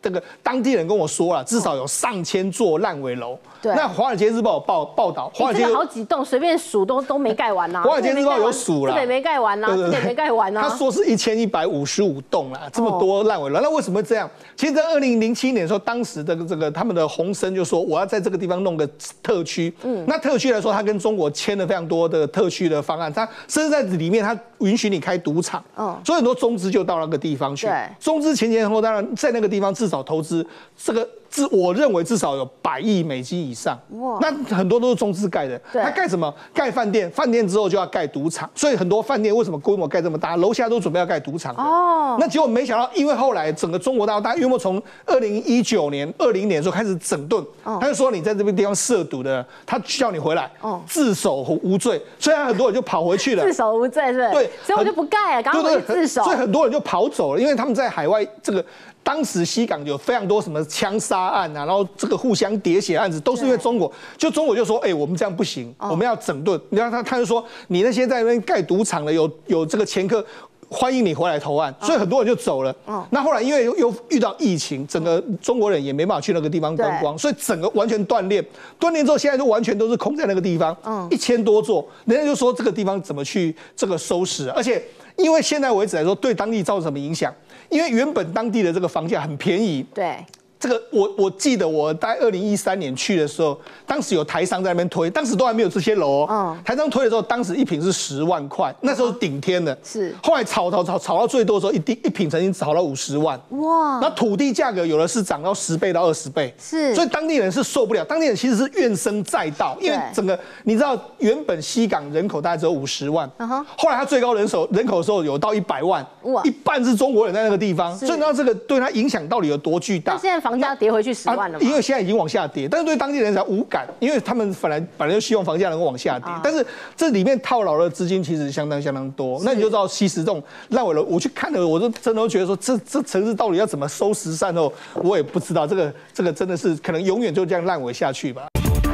这个当地人跟我说了，至少有上千座烂尾楼。 对， 那《华尔街日报》报道，华尔街好几栋，随便数都没盖完呐。 华尔街日报有数了， 这个也没盖完呐，这个也没盖完呐。 他说是1155栋啦，这么多烂尾楼，那为什么会这样？其实，在2007年的时候，当时的这个他们的鸿升就说，我要在这个地方弄个特区。那特区来说，他跟中国签了非常多的特区的方案，他甚至在里面他允许你开赌场。所以很多中资就到那个地方去。中资前后当然在那个地方至少投资这个。我认为至少有100亿美金以上，那很多都是中资盖的。他盖什么？盖饭店，饭店之后就要盖赌场，所以很多饭店为什么规模盖这么大？楼下都准备要盖赌场。那结果没想到，因为后来整个中国大陆，大家有没有从2019年、20年的时候开始整顿？他就说你在这边地方涉赌的，他叫你回来，自首无罪。虽然很多人就跑回去了， 自首无罪是不是？ 对， 所以我就不盖了，赶快回去自首。 所以很多人就跑走了，因为他们在海外这个。当时西港有非常多什么枪杀案啊，然后这个互相喋血案子，都是因为中国就说，我们这样不行，我们要整顿。然后他就说，你那些在那边盖赌场的有这个前科，欢迎你回来投案。所以很多人就走了。那后来因为又遇到疫情，整个中国人也没办法去那个地方观光，所以整个完全断裂。断裂之后，现在就完全都是空在那个地方，1000多座。人家就说这个地方怎么去这个收拾？而且因为现在为止来说，对当地造成什么影响？因为原本当地的这个房价很便宜， 对， 这个我记得我在2013年去的时候，当时有台商在那边推，当时都还没有这些楼哦。台商推的时候，当时一坪是10万块，那时候是顶天的。 是。后来炒到最多的时候，一坪曾经炒到50万。哇！那土地价格有的是涨到10倍到20倍。 是。 所以当地人是受不了，当地人其实是怨声载道，因为整个你知道，原本西港人口大概只有50万，后来它最高人口的时候有到100万，一半是中国人在那个地方，所以你知道这个对它影响到底有多巨大？ 那现在房价跌回去10万了吗？ 因为现在已经往下跌，但是对当地人来讲无感，因为他们本来就希望房价能够往下跌，但是这里面套牢的资金其实相当多，那你就知道，其实这种烂尾楼，我去看了，我就真的会觉得说，这城市到底要怎么收拾善后，我也不知道，这个真的是可能永远就这样烂尾下去吧。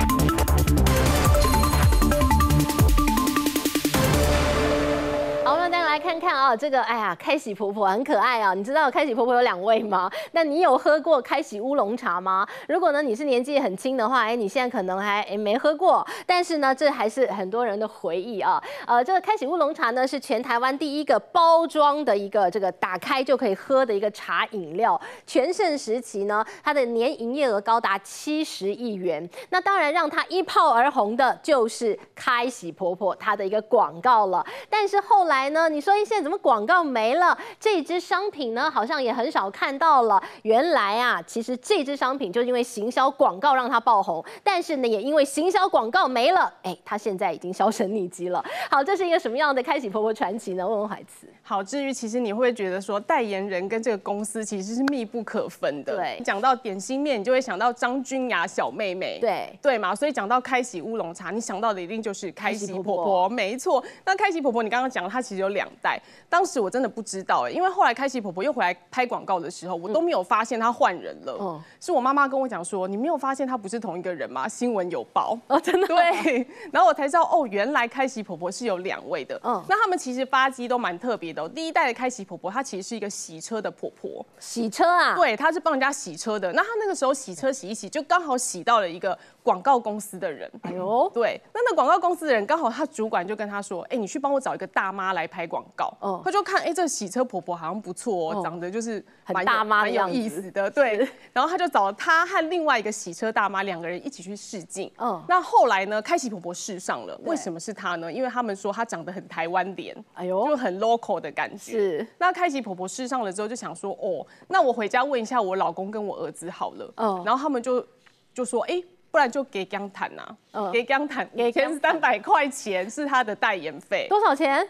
看看啊，这个开喜婆婆很可爱啊！你知道开喜婆婆有2位吗？那你有喝过开喜乌龙茶吗？如果呢你是年纪很轻的话，你现在可能还没喝过，但是呢这还是很多人的回忆啊。这个开喜乌龙茶呢是全台湾第一个包装的一个这个打开就可以喝的一个茶饮料。全盛时期呢，它的年营业额高达70亿元。那当然让它一炮而红的就是开喜婆婆它的一个广告了。但是后来呢，你说现在怎么广告没了？这支商品呢，好像也很少看到了。原来啊，其实这支商品就是因为行销广告让它爆红，但是呢，也因为行销广告没了，它现在已经销声匿迹了。好，这是一个什么样的开喜婆婆传奇呢？问问海慈。 好，至于其实你会不会觉得说，代言人跟这个公司其实是密不可分的？ 对， 讲到点心面，你就会想到张君雅小妹妹，对嘛？所以讲到开喜乌龙茶，你想到的一定就是开喜婆婆，没错。那开喜婆婆，你刚刚讲它其实有2代。当时我真的不知道因为后来开喜婆婆又回来拍广告的时候，我都没有发现她换人了。是我妈妈跟我讲说，你没有发现她不是同一个人吗？新闻有报哦，真的。 对，然后我才知道原来开喜婆婆是有2位的。那他们其实发迹都蛮特别的。第一代的开喜婆婆，她其实是一个洗车的婆婆。 洗车啊？ 对，她是帮人家洗车的。那她那个时候洗车洗一洗，就刚好洗到了一个广告公司的人。哎呦，对，那广告公司的人刚好他主管就跟他说，你去帮我找一个大妈来拍广告。他就看，这洗车婆婆好像不错长得就是很大妈的样子， 蛮有意思的。对，然后他就找她和另外一个洗车大妈2个人一起去试镜。那后来呢，开喜婆婆试上了，为什么是她呢？因为他们说她长得很台湾脸，就很 local 的感觉。是。那开喜婆婆试上了之后，就想说，那我回家问一下我老公跟我儿子好了。然后他们就说，不然就给江谈呐，给江谈5300块钱是他的代言费。 多少钱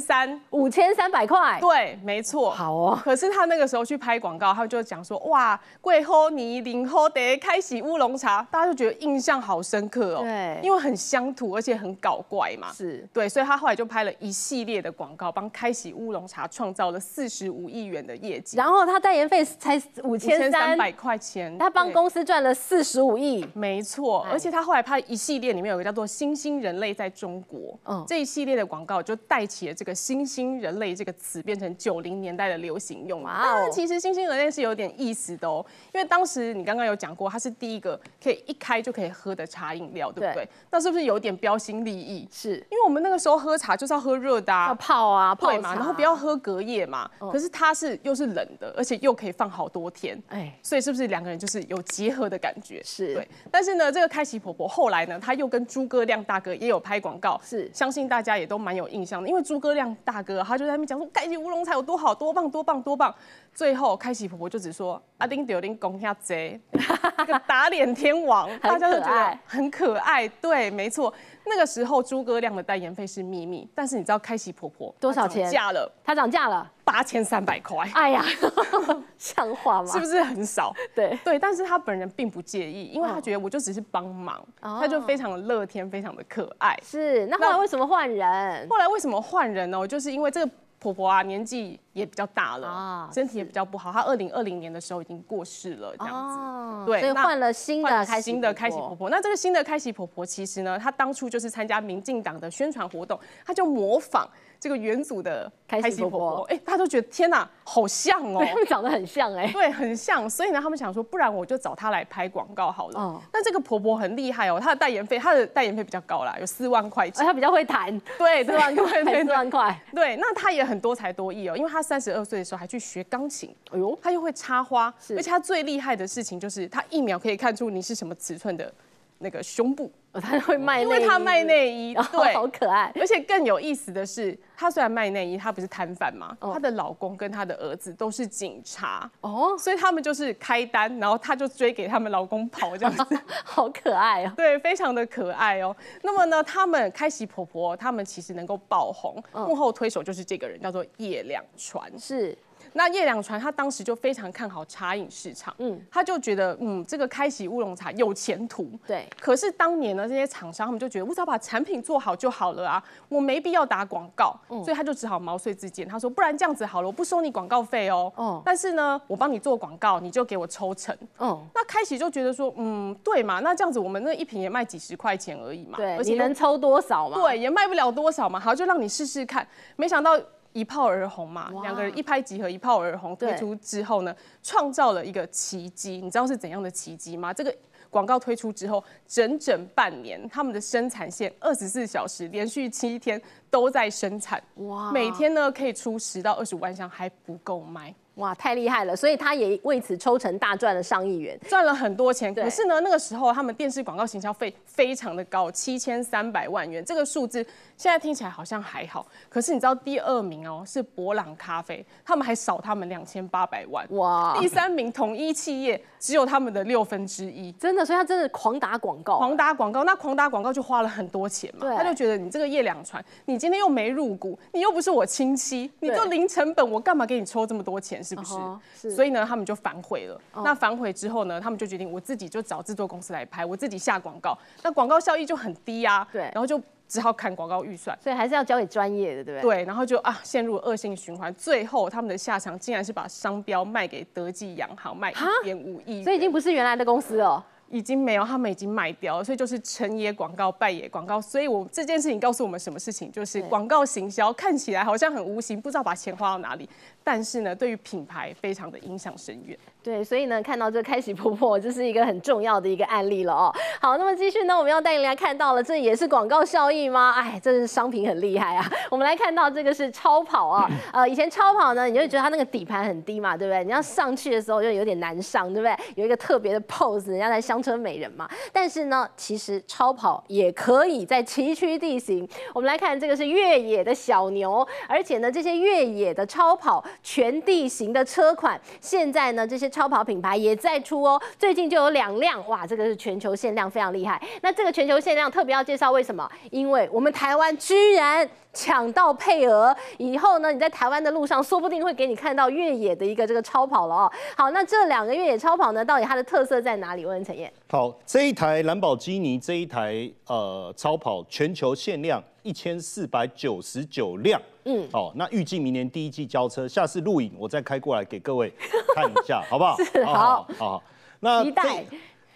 ？5300块。 对，没错。 好哦。 可是他那个时候去拍广告，他就讲说，哇，贵喝你零喝得开喜乌龙茶，大家就觉得印象好深刻哦。对，因为很乡土，而且很搞怪嘛。是。对，所以他后来就拍了一系列的广告，帮开喜乌龙茶创造了45亿元的业绩。 然后他代言费才5300 块钱， 他帮公司赚了45亿。 没错。 错，而且他后来拍一系列，里面有个叫做“新兴人类在中国”，这一系列的广告就带起了这个“新兴人类”这个词，变成90年代的流行用语。但其实“新兴人类”是有点意思的哦，因为当时你刚刚有讲过，它是第一个可以一开就可以喝的茶饮料，对不对？那是不是有点标新立异？ 是因为我们那个时候喝茶就是要喝热的啊， 要泡啊， 对嘛，然后不要喝隔夜嘛。可是它又是冷的，而且又可以放好多天，所以是不是两个人就是有结合的感觉？ 是对。但是呢，这个开喜婆婆后来呢，她又跟诸葛亮大哥也有拍广告， 是相信大家也都蛮有印象的，因为诸葛亮大哥他就在那边讲说开喜乌龙茶有多好，多棒，多棒，多棒。最后开喜婆婆就只说阿丁丢丁公下贼，这个打脸天王，大家都觉得很可爱。对，没错。那个时候诸葛亮的代言费是秘密，但是你知道开喜婆婆多少钱？她涨价了 8300块。 哎呀，像话吗？ 是不是很少？ 对， 但是他本人并不介意，因为他觉得我就只是帮忙，他就非常的乐天，非常的可爱。 是，那后来为什么换人？ 后来为什么换人呢？就是因为这个婆婆啊，年纪也比较大了，身体也比较不好。她2020年的时候已经过世了，这样子。对， 所以换了新的开喜婆婆。那这个新的开喜婆婆，其实呢，她当初就是参加民进党的宣传活动，她就模仿这个元祖的开喜婆婆，大家都觉得天哪，好像哦， 他们长得很像对，很像。所以呢，他们想说，不然我就找她来拍广告好了。但这个婆婆很厉害哦，她的代言费比较高啦，有4万块钱。 她比较会谈， 对，4万块 ，4万块。 对，那她也很多才多艺哦，因为她32岁的时候还去学钢琴，哎呦，她又会插花，而且她最厉害的事情就是她1秒可以看出你是什么尺寸的那个胸部。 她会卖内衣， 因为她卖内衣，对， 好可爱。 而且更有意思的是，她虽然卖内衣，她不是摊贩嘛，她的老公跟她的儿子都是警察所以他们就是开单，然后她就追给他们老公跑这样子， 好可爱哦。 对，非常的可爱哦。那么呢，他们开喜婆婆，他们其实能够爆红，幕后推手就是这个人，叫做叶良传。 是。 那叶良传他当时就非常看好茶饮市场，他就觉得这个开喜乌龙茶有前途。 对。 可是当年呢，这些厂商他们就觉得我只要把产品做好就好了啊，我没必要打广告，所以他就只好毛遂自荐，他说不然这样子好了，我不收你广告费哦，但是呢，我帮你做广告，你就给我抽成。那开喜就觉得说，对嘛，那这样子我们那一瓶也卖几10块钱而已嘛， 对，而且你能抽多少嘛？ 对，也卖不了多少嘛，好，就让你试试看。没想到一炮而红嘛，两个人一拍即合，一炮而红。推出之后呢，创造了一个奇迹。你知道是怎样的奇迹吗？这个广告推出之后，整半年，他们的生产线24小时，连续7天都在生产。哇！每天呢可以出10到25万箱，还不够卖。 哇，太厉害了！所以他也为此抽成大赚了上亿元， 赚了很多钱。可是呢，那个时候他们电视广告行销费非常的高，7300万元。这个数字现在听起来好像还好，可是你知道第2名哦是伯朗咖啡，他们还少他们2800万。哇！第3名统一企业只有他们的1/6， 真的，所以他真的狂打广告， 狂打广告。那狂打广告就花了很多钱嘛，他就觉得你这个叶良传，你今天又没入股，你又不是我亲戚，你就零成本，我干嘛给你抽这么多钱？是不是？所以呢，他们就反悔了。那反悔之后呢，他们就决定我自己就找制作公司来拍，我自己下广告。那广告效益就很低啊，对，然后就只好砍广告预算。 所以还是要交给专业的，对不对？对，然后就陷入恶性循环。最后他们的下场竟然是把商标卖给德记洋行，卖1.5亿元。 所以已经不是原来的公司了。 已经没有，他们已经卖掉了，所以就是成也广告，败也广告。所以这件事情告诉我们什么事情？就是广告行销看起来好像很无形，不知道把钱花到哪里，但是呢，对于品牌非常的影响深远。 对，所以呢，看到这开喜婆婆，这是一个很重要的一个案例了哦。好，那么继续呢，我们要带您来看到了，这也是广告效益吗？哎，这是商品很厉害啊。我们来看到这个是超跑啊，以前超跑呢，你就觉得它那个底盘很低嘛，对不对？你要上去的时候就有点难上，对不对？有一个特别的 pose， 人家在香车美人嘛。但是呢，其实超跑也可以在崎岖地形。我们来看这个是越野的小牛，而且呢，这些越野的超跑全地形的车款，现在呢，这些超跑品牌也在出哦。最近就有2辆，哇，这个是全球限量，非常厉害。那这个全球限量特别要介绍，为什么？因为我们台湾居然抢到配额，以后呢，你在台湾的路上说不定会给你看到越野的一个这个超跑了哦。好，那这2个越野超跑呢，到底它的特色在哪里？问陈燕。 好，这一台兰博基尼这一台超跑全球限量1499辆，好，那预计明年第1季交车，下次录影我再开过来给各位看一下，好不好？ 是，好， 那期待。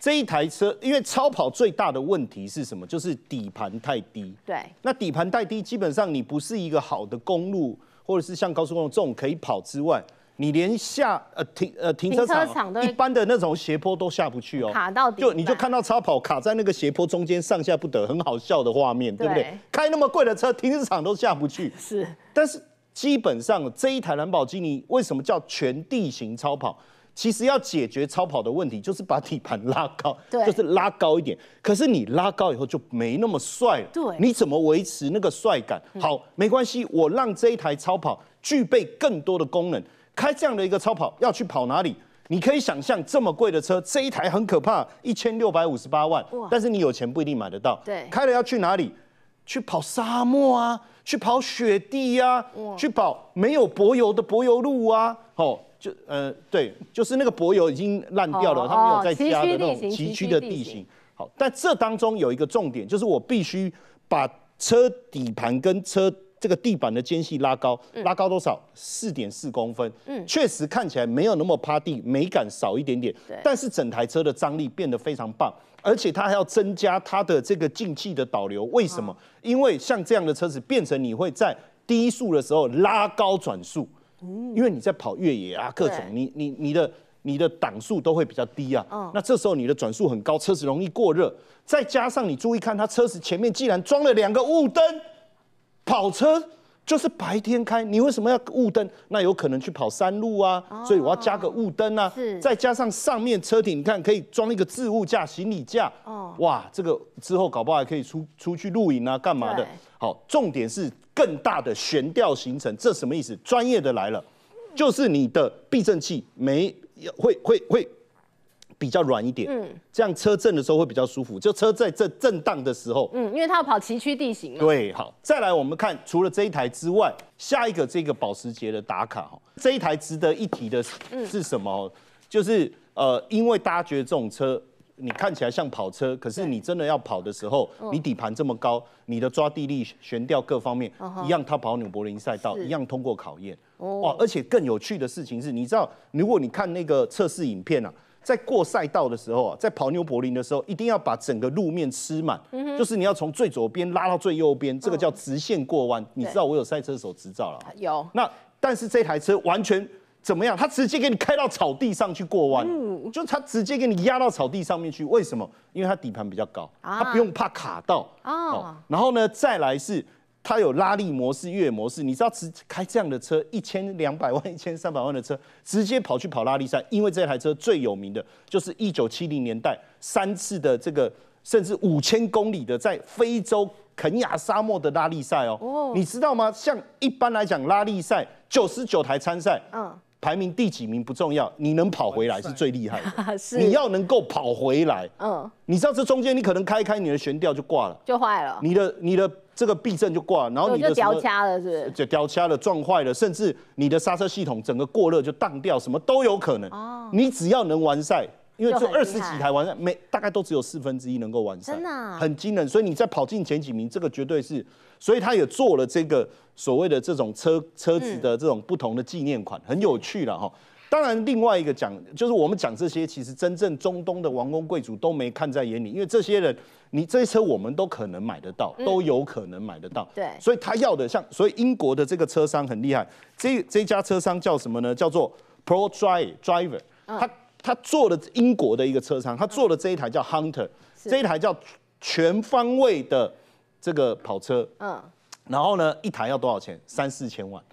这一台车，因为超跑最大的问题是什么？就是底盘太低。 对， 那底盘太低，基本上你不是一个好的公路，或者是像高速公路这种可以跑之外，你连停车场一般的那种斜坡都下不去哦， 卡到底， 你就看到超跑卡在那个斜坡中间上下不得，很好笑的画面，对不对？开那么贵的车，停车场都下不去。 是， 但是基本上这一台兰博基尼为什么叫全地形超跑？其实要解决超跑的问题，就是把底盘拉高，就是拉高一点。可是你拉高以后就没那么帅了， 对， 你怎么维持那个帅感？好，没关系，我让这一台超跑具备更多的功能。开这样的一个超跑要去跑哪里？你可以想象这么贵的车，这一台很可怕，1658万，但是你有钱不一定买得到。 对， 开了要去哪里？去跑沙漠啊，去跑雪地啊，去跑没有柏油的柏油路啊，对，就是那个柏油已经烂掉了，它没有再加的那种崎岖的地形。好，但这当中有一个重点，就是我必须把车底盘跟车这个地板的间隙拉高，拉高多少？4.4公分。确实看起来没有那么趴地，美感少一点点。但是整台车的张力变得非常棒，而且它还要增加它的这个进气的导流。为什么？因为像这样的车子变成你会在低速的时候拉高转速。因为你在跑越野啊，各种你的档数都会比较低啊，那这时候你的转速很高，车子容易过热，再加上你注意看，它车子前面既然装了2个雾灯，跑车就是白天开，你为什么要雾灯？那有可能去跑山路啊，所以我要加个雾灯啊，再加上上面车顶，你看可以装一个置物架、行李架，哇，这个之后搞不好还可以出去露营啊，干嘛的？好，重点是更大的悬吊行程，这什么意思？专业的来了，就是你的避震器会比较软一点，这样车震的时候会比较舒服。就车在这震荡的时候， 因为它要跑崎岖地形嘛。 对，好，再来我们看，除了这一台之外，下一个这个保时捷的打卡，这一台值得一提的是什么？就是因为大家觉得这种车。你看起来像跑车，可是你真的要跑的时候，你底盘这么高，你的抓地力、悬吊各方面一样，它跑纽柏林赛道一样通过考验。哇！而且更有趣的事情是，你知道，如果你看那个测试影片啊，在过赛道的时候啊，在跑纽柏林的时候，一定要把整个路面吃满，就是你要从最左边拉到最右边，这个叫直线过弯。你知道我有赛车手执照了， 有。 那但是这台车完全。怎么样？他直接给你开到草地上去过弯，就他直接给你压到草地上面去。为什么？因为它底盘比较高，它不用怕卡到。然后呢，再来是它有拉力模式、越野模式。你知道，开这样的车，1200万、1300万的车，直接跑去跑拉力赛。因为这台车最有名的就是1970年代3次的这个，甚至5000公里的在非洲肯亚沙漠的拉力赛哦。你知道吗？像一般来讲，拉力赛99台参赛，排名第几名不重要，你能跑回来是最厉害的。你要能够跑回来，你知道这中间你可能开你的悬吊就挂了， 就坏了， 你的这个避震就挂了，然后你的就掉掐了，是不是？ 就掉掐了，撞坏了，甚至你的刹车系统整个过热就当掉，什么都有可能。你只要能完赛。因为就20几台完赛，大概都只有1/4能够完赛， 真的很惊人。所以你在跑进前几名，这个绝对是。所以他也做了这个所谓的这种车子的这种不同的纪念款，很有趣了哈。当然，另外一个讲就是我们讲这些，其实真正中东的王公贵族都没看在眼里，因为这些人，你这些车我们都可能买得到，都有可能买得到。 对， 所以他要的所以英国的这个车商很厉害，这家车商叫什么呢？叫做 Pro Driver， 他做了英国的一个车商，他做了这一台叫 Hunter， 这一台叫全方位的这个跑车，然后呢，一台要多少钱？3-4千万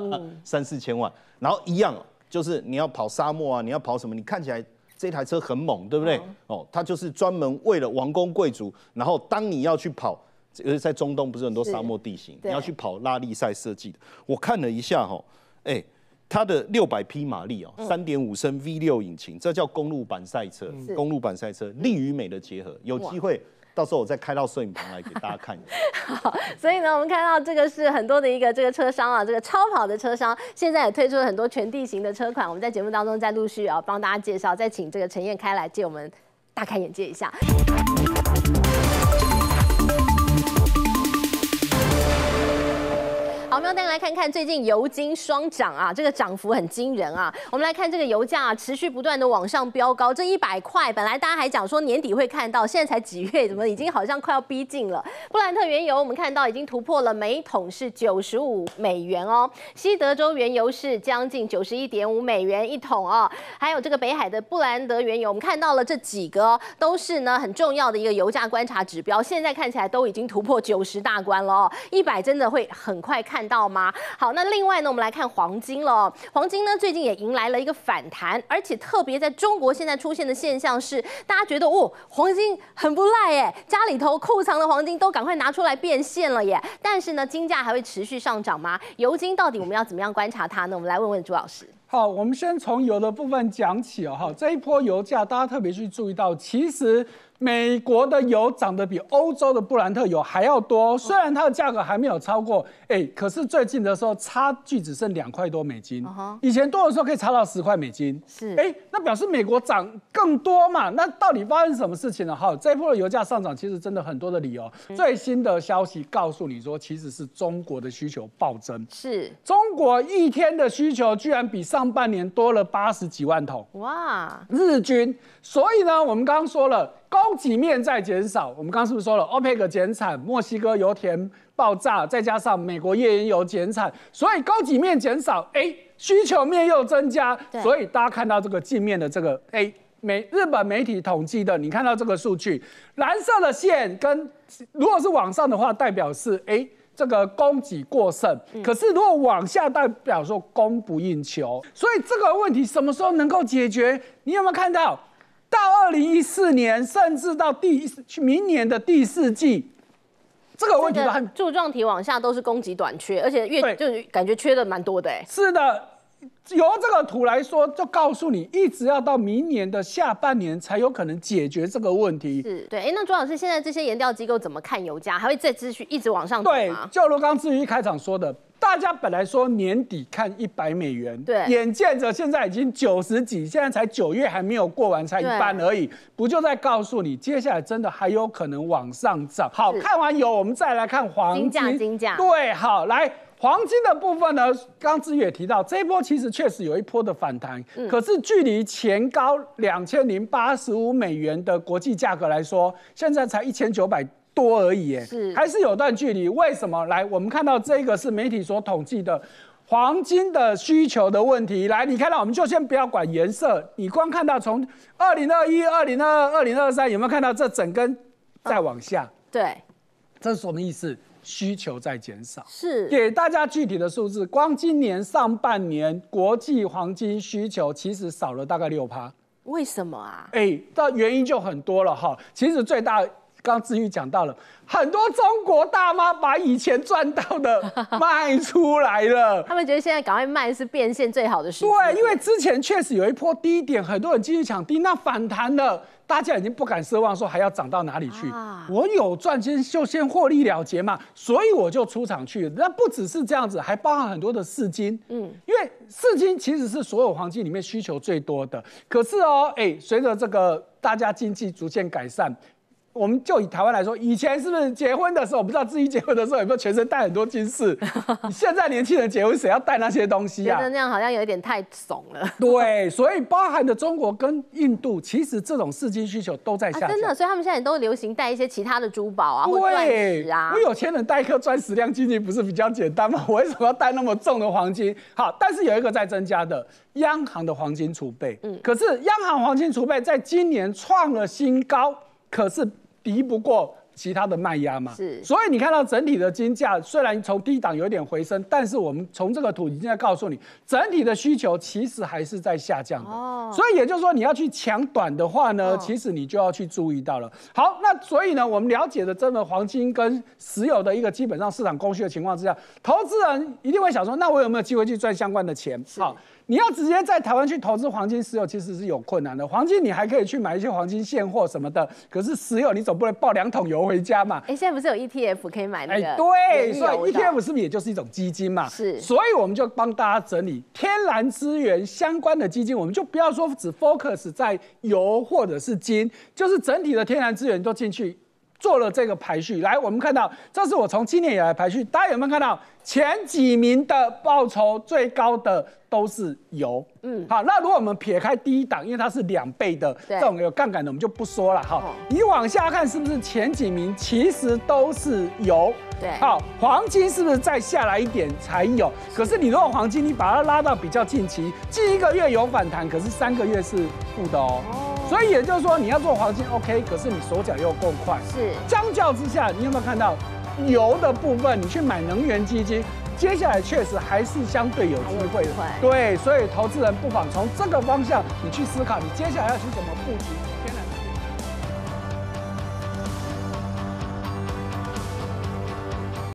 ，3-4千万，然后一样就是你要跑沙漠啊，你要跑什么？你看起来这台车很猛，对不对？它就是专门为了王公贵族，然后当你要去跑，尤其在中东不是很多沙漠地形，你要去跑拉力赛设计的。我看了一下它的600匹马力3.5升 V6 引擎，这叫公路版赛车。公路版赛车，力与美的结合，有机会到时候我再开到摄影棚来给大家看一下。 好，所以呢，我们看到这个是很多的一个这个车商啊，这个超跑的车商现在也推出了很多全地形的车款。我们在节目当中再陆续帮大家介绍，再请这个陈彦开来借我们大开眼界一下。好，我们要带你来看看最近油金双涨啊，这个涨幅很惊人啊。我们来看这个油价持续不断的往上飙高，这100块本来大家还讲说年底会看到，现在才几月，怎么已经好像快要逼近了？布兰特原油我们看到已经突破了每桶是95美元哦，西德州原油是将近91.5美元一桶哦，还有这个北海的布兰德原油，我们看到了这几个都是呢很重要的一个油价观察指标，现在看起来都已经突破90大关了哦，100真的会很快看到吗？好，那另外呢，我们来看黄金了哦。黄金呢，最近也迎来了一个反弹，而且特别在中国现在出现的现象是，大家觉得哦，黄金很不赖耶，家里头库藏的黄金都赶快拿出来变现了耶。但是呢，金价还会持续上涨吗？油金到底我们要怎么样观察它呢？我们来问问朱老师。 好，我们先从油的部分讲起哦。哈，这一波油价大家特别去注意到，其实美国的油涨得比欧洲的布兰特油还要多，虽然它的价格还没有超过，可是最近的时候差距只剩2块多美金，以前多的时候可以差到10块美金， 是， 那表示美国涨更多嘛？那到底发生什么事情呢？哈，这一波的油价上涨其实真的很多的理由。最新的消息告诉你说，其实是中国的需求暴增， 是中国一天的需求居然比上半年多了80几万桶， 哇， 日均。所以呢，我们刚刚说了，供给面在减少。我们刚刚是不是说了 ，OPEC 减产，墨西哥油田爆炸，再加上美国页岩油减产，所以供给面减少，需求面又增加。所以大家看到这个镜面的这个日本媒体统计的，你看到这个数据，蓝色的线跟如果是往上的话，代表是这个供给过剩，可是如果往下代表说供不应求，所以这个问题什么时候能够解决？你有没有看到？到2014年，甚至到明年的第4季，这个问题都很柱状体往下都是供给短缺，而且就是感觉缺的蛮多的。 是的，由这个图来说，就告诉你，一直要到明年的下半年才有可能解决这个问题。 是对，那朱老师，现在这些研调机构怎么看油价？还会再继续一直往上走吗？ 对，就如刚至于一开场说的。大家本来说年底看100美元， 对， 眼见着现在已经90几，现在才9月还没有过完，才一半而已，不就在告诉你，接下来真的还有可能往上涨。好，看完油，我们再来看黄金。 金价。 对，好，来黄金的部分呢，刚志宇也提到，这一波其实确实有一波的反弹，可是距离前高2085美元的国际价格来说，现在才1900。多而已，还是有段距离。为什么？来，我们看到这个是媒体所统计的黄金的需求的问题。来，你看到，我们就先不要管颜色，你光看到从2021、2022、2023，有没有看到这整根再往下？ 对， 这是什么意思？需求在减少。 是， 给大家具体的数字，光今年上半年国际黄金需求其实少了大概6%。 为什么啊？ 这原因就很多了哈。其实最大。刚刚志宇讲到了，很多中国大妈把以前赚到的卖出来了， 他们觉得现在赶快卖是变现最好的时机。 对，因为之前确实有一波低点，很多人进去抢低，那反弹了，大家已经不敢奢望说还要涨到哪里去。我有赚钱就先获利了结嘛，所以我就出场去。那不只是这样子，还包含很多的市金。因为市金其实是所有黄金里面需求最多的。可是随着这个大家经济逐渐改善。我们就以台湾来说，以前是不是结婚的时候，我不知道自己结婚的时候有没有全身戴很多金饰？现在年轻人结婚谁要戴那些东西啊？ 觉得那样好像有点太怂了。 对，所以包含的中国跟印度，其实这种市金需求都在下降。 真的，所以他们现在都流行戴一些其他的珠宝啊，或钻石啊。 我有钱人戴一颗钻石亮晶晶不是比较简单吗？我为什么要戴那么重的黄金？好，但是有一个在增加的，央行的黄金储备。可是央行黄金储备在今年创了新高，可是敌不过其他的卖压嘛，所以你看到整体的金价虽然从低档有点回升，但是我们从这个图已经在告诉你，整体的需求其实还是在下降的。所以也就是说，你要去抢短的话呢，其实你就要去注意到了。好，那所以呢，我们了解的真的黄金跟石油的一个基本上市场供需的情况之下，投资人一定会想说，那我有没有机会去赚相关的钱？好。你要直接在台湾去投资黄金、石油，其实是有困难的。黄金你还可以去买一些黄金现货什么的，可是石油你总不能抱2桶油回家嘛？ 现在不是有 ETF 可以买那个？ 对，所以 ETF 是不是也就是一种基金嘛？ 是， 所以我们就帮大家整理天然资源相关的基金，我们就不要说只 focus 在油或者是金，就是整体的天然资源都进去。 做了这个排序。来，我们看到，这是我从今年以来排序，大家有没有看到前几名的报酬最高的都是油？好，那如果我们撇开第一档，因为它是2倍的这种有杠杆的，我们就不说了。好，你往下看是不是前几名其实都是油？ 对， 好，黄金是不是再下来一点才有？可是你如果黄金你把它拉到比较近期，近1个月有反弹，可是3个月是负的哦。所以也就是说，你要做黄金 OK， 可是你手脚又够快。 是， 相较之下，你有没有看到油的部分？你去买能源基金，接下来确实还是相对有机会的。对，所以投资人不妨从这个方向你去思考，你接下来要去怎么布局。